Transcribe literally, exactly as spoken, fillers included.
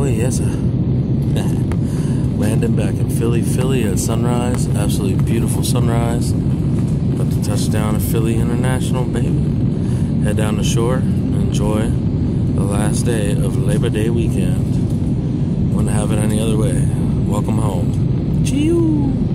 yes, sir. Landing back in Philly, Philly at sunrise. Absolutely beautiful sunrise. About to touch down at Philly International, baby. Head down the shore and enjoy the last day of Labor Day weekend. Wouldn't have it any other way. Welcome home. Chee-oo!